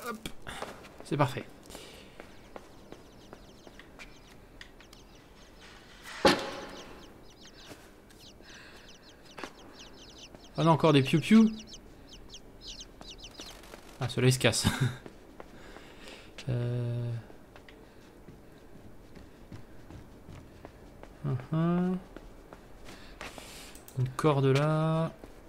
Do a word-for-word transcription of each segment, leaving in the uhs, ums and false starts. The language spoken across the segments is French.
Hop. C'est parfait. Ah non, encore des piou-piou. Ah, ceux-là, ils se cassent. euh... Uh-huh. Une corde là.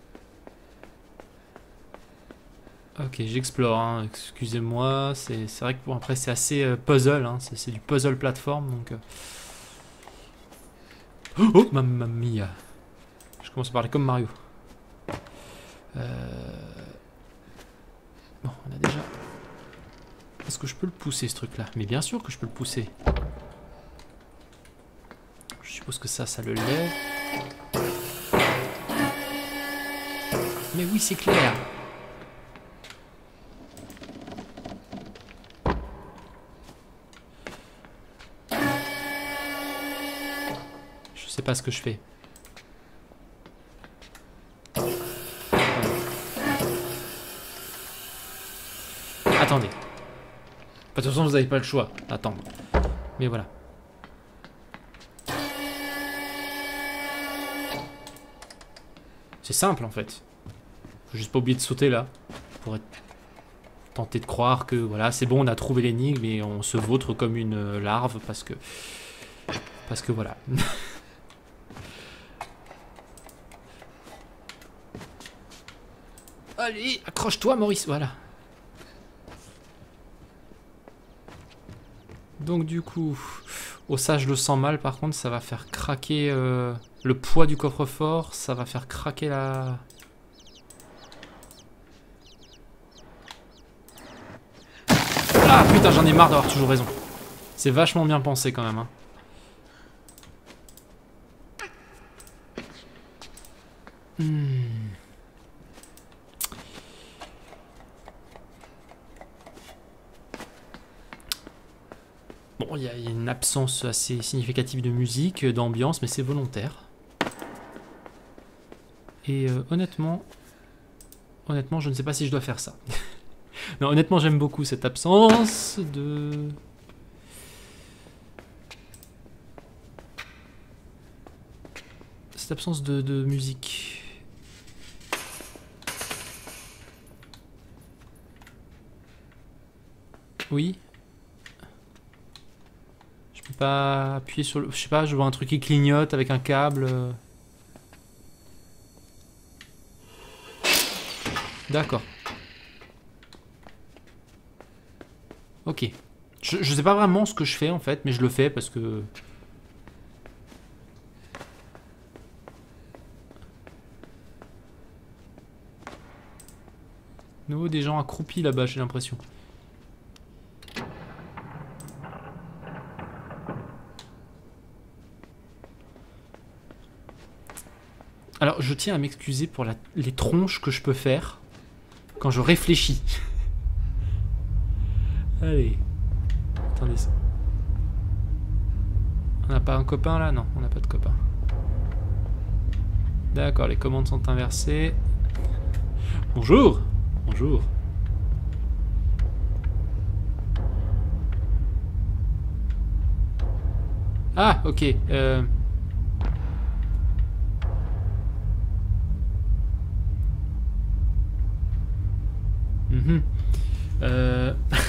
Ok, j'explore, hein. Excusez-moi. C'est vrai que bon, après, c'est assez euh, puzzle. Hein. C'est du puzzle plateforme. Donc, euh... Oh, oh, mamma mia. Je commence à parler comme Mario. Euh... Bon, on a déjà... Est-ce que je peux le pousser, ce truc-là? Mais bien sûr que je peux le pousser. Je suppose que ça, ça le lève. Mais oui, c'est clair. Je sais pas ce que je fais. Attendez. De toute façon, vous n'avez pas le choix d'attendre. Mais voilà. C'est simple en fait. Faut juste pas oublier de sauter là. Pour être tenté de croire que voilà, c'est bon, on a trouvé l'énigme et on se vautre comme une larve parce que. Parce que voilà. Allez, accroche-toi, Maurice. Voilà. Donc du coup, oh ça je le sens mal par contre, ça va faire craquer euh, le poids du coffre-fort, ça va faire craquer la... Ah putain, j'en ai marre d'avoir toujours raison. C'est vachement bien pensé quand même. Hein. Hmm. Bon, il y, y a une absence assez significative de musique, d'ambiance, mais c'est volontaire. Et euh, honnêtement, honnêtement, je ne sais pas si je dois faire ça. Non, honnêtement, j'aime beaucoup cette absence de... Cette absence de, de musique. Oui. Je peux pas appuyer sur le... Je sais pas, je vois un truc qui clignote avec un câble. D'accord. Ok. Je, je sais pas vraiment ce que je fais en fait, mais je le fais parce que... Nouveau des gens accroupis là-bas, j'ai l'impression. Alors, je tiens à m'excuser pour la, les tronches que je peux faire quand je réfléchis. Allez. Attendez ça. On n'a pas un copain là? Non, on n'a pas de copain. D'accord, les commandes sont inversées. Bonjour. Bonjour. Ah, ok. Euh... Mm-hmm. Euh...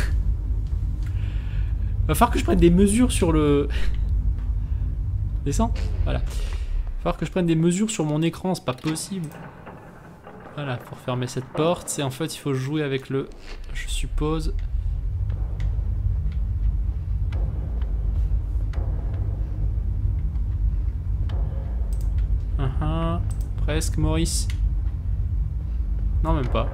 Va falloir que je prenne des mesures sur le... Descends. Voilà. Va falloir que je prenne des mesures sur mon écran, c'est pas possible. Voilà, pour fermer cette porte, c'est en fait il faut jouer avec le... Je suppose... Uh -huh. Presque, Maurice. Non, même pas.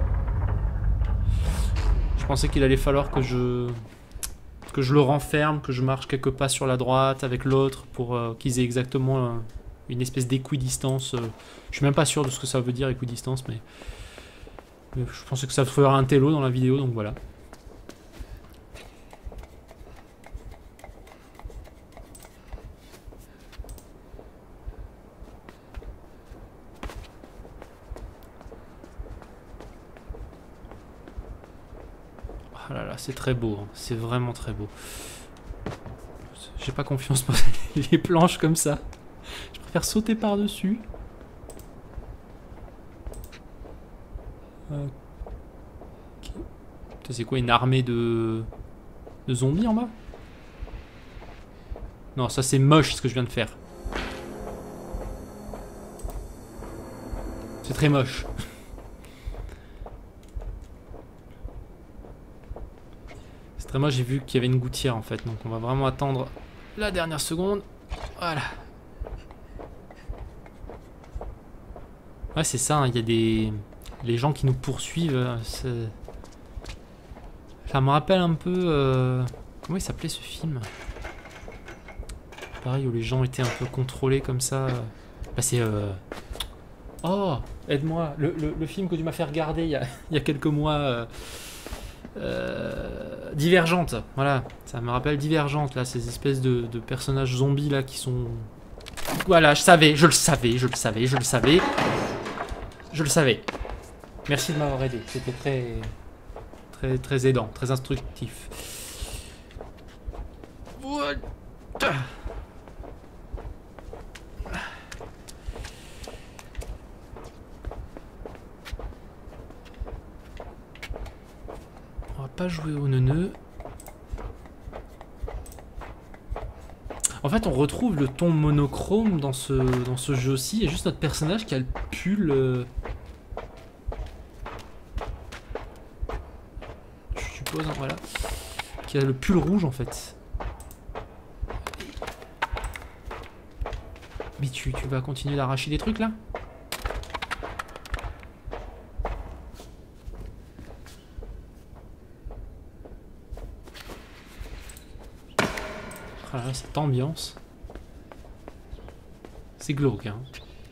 Je pensais qu'il allait falloir que je... que je le renferme, que je marche quelques pas sur la droite avec l'autre pour euh, qu'ils aient exactement euh, une espèce d'équidistance. Euh. Je suis même pas sûr de ce que ça veut dire équidistance, mais... mais je pensais que ça ferait un télo dans la vidéo, donc voilà. Oh là là, c'est très beau, hein. C'est vraiment très beau. J'ai pas confiance pour les planches comme ça. Je préfère sauter par-dessus. Euh... C'est quoi, une armée de... de zombies en bas? Non, ça c'est moche ce que je viens de faire. C'est très moche. C'est très moche, j'ai vu qu'il y avait une gouttière en fait. Donc on va vraiment attendre la dernière seconde. Voilà. Ouais, c'est ça, hein, il y a des... les gens qui nous poursuivent. Ça me rappelle un peu... Euh... Comment il s'appelait ce film? Pareil, où les gens étaient un peu contrôlés comme ça. Bah c'est... Euh... Oh, aide-moi. Le, le, le film que tu m'as fait regarder il y a, il y a quelques mois. Euh... Euh... Divergente. Voilà, ça me rappelle Divergente, là. Ces espèces de, de personnages zombies, là, qui sont... Voilà, je savais, je le savais, je le savais, je le savais. Je le savais. Merci de m'avoir aidé. C'était très... Très, très aidant, très instructif. What? On va pas jouer au neuneu. En fait, on retrouve le ton monochrome dans ce, dans ce jeu aussi. Il y a juste notre personnage qui a le pull... Euh... Hein, voilà, qui a le pull rouge en fait. Mais tu, tu vas continuer d'arracher des trucs là? Ah là, cette ambiance, c'est glauque, hein.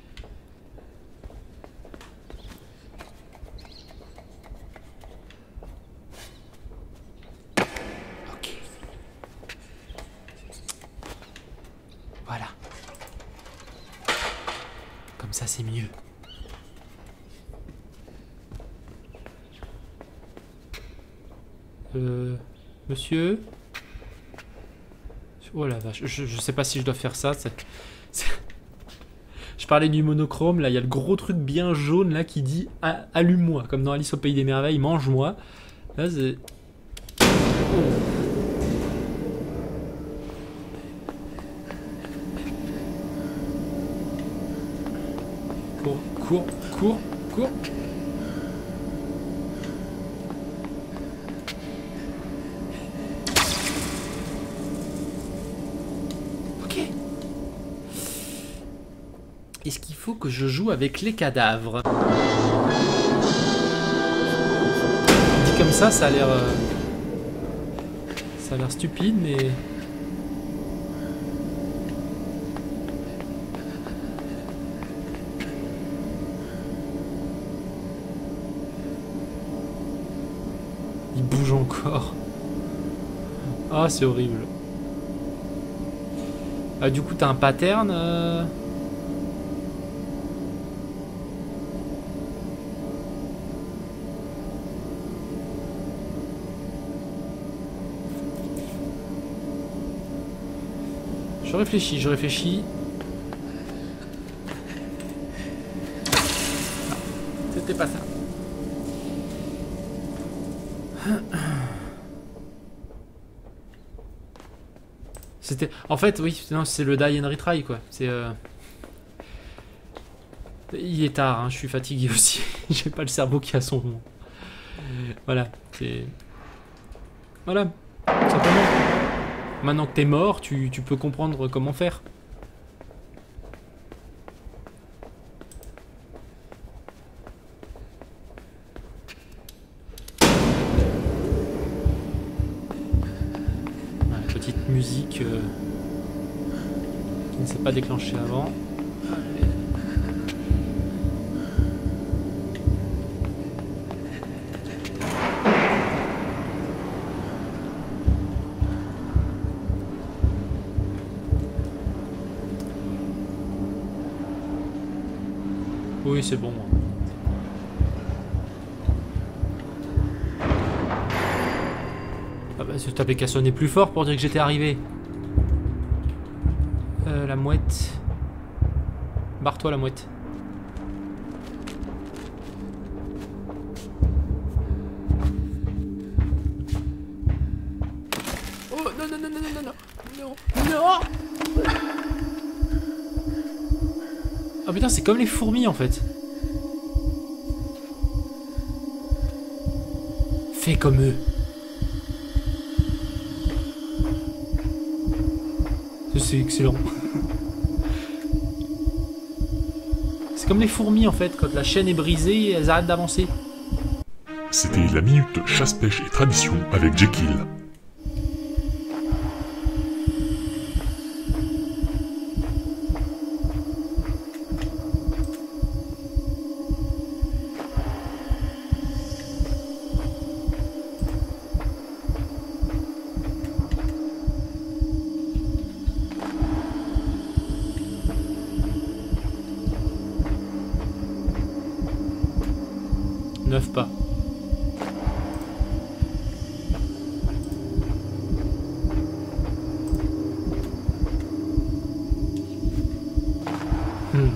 Voilà. Comme ça, c'est mieux. Euh... Monsieur? Oh la vache, je, je sais pas si je dois faire ça. C'est... Je parlais du monochrome, là, il y a le gros truc bien jaune, là, qui dit « Allume-moi », comme dans Alice au Pays des Merveilles, « Mange-moi ». Là, c'est... Cours, cours, cours, cours. Ok. Est-ce qu'il faut que je joue avec les cadavres? Dit comme ça, ça a l'air... Euh... Ça a l'air stupide, mais... Il bouge encore. Ah, c'est horrible. Ah, du coup, t'as un pattern euh... Je réfléchis, je réfléchis. Non, c'était pas ça. C'était... En fait, oui, non, c'est le die and retry, quoi. C'est... Euh... Il est tard, hein, je suis fatigué aussi. J'ai pas le cerveau qui a son... Voilà, c'est... Voilà, simplement. Maintenant que t'es mort, tu, tu peux comprendre comment faire. Voilà, petite musique euh, qui ne s'est pas déclenchée avant. Oui, c'est bon. bah, t'avais qu'à sonner plus fort pour dire que j'étais arrivé. Euh, la mouette. Barre-toi la mouette. Oh non non non non non non non non. Ah putain, c'est comme les fourmis en fait. Fais comme eux. C'est excellent. C'est comme les fourmis en fait, quand la chaîne est brisée, elles arrêtent d'avancer. C'était la minute chasse-pêche et tradition avec Jekyll. Neuf pas. Hmm.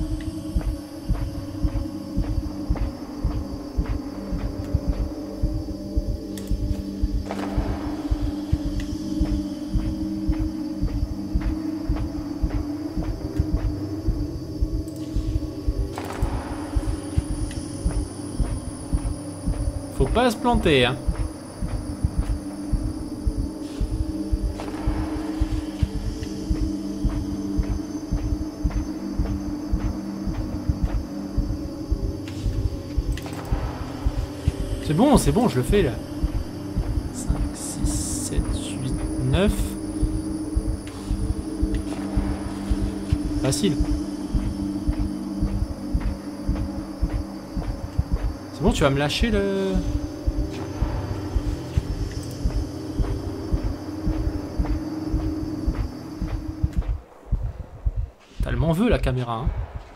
Faut pas se planter, hein. C'est bon, c'est bon, je le fais là. cinq, six, sept, huit, neuf. Facile. C'est bon, tu vas me lâcher le... Elle m'en veut la caméra, hein.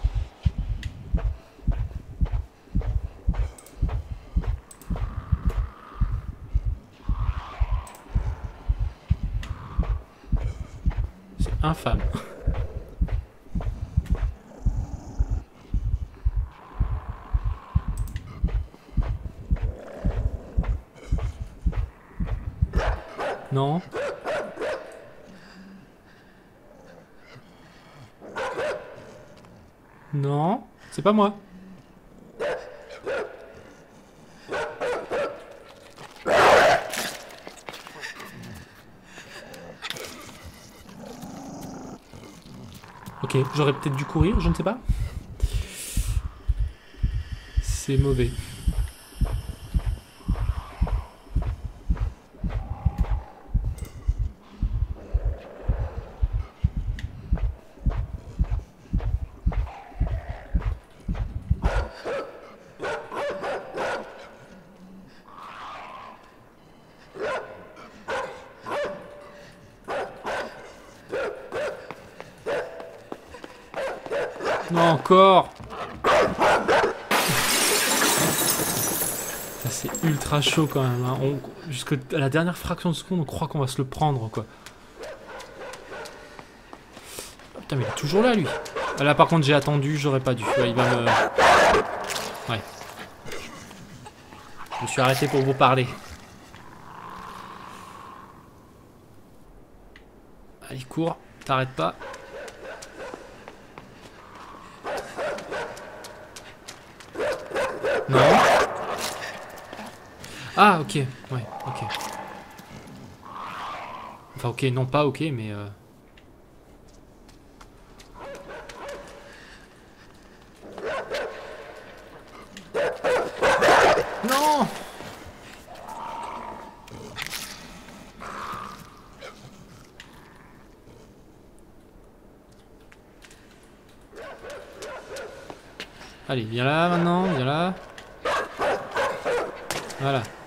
C'est infâme. Non. Non, c'est pas moi. Ok, j'aurais peut-être dû courir, je ne sais pas. C'est mauvais. Non, encore. Ça c'est ultra chaud quand même, hein. On, jusqu'à la dernière fraction de seconde, on croit qu'on va se le prendre, quoi. Putain, mais il est toujours là, lui. Là, par contre, j'ai attendu, j'aurais pas dû. Ouais, il va me... Ouais. Je me suis arrêté pour vous parler. Allez, cours. T'arrêtes pas. Non. Ah, ok. Ouais, ok. Enfin, ok, non pas ok, mais... Euh... Non. Allez, viens là maintenant, viens là. Voilà.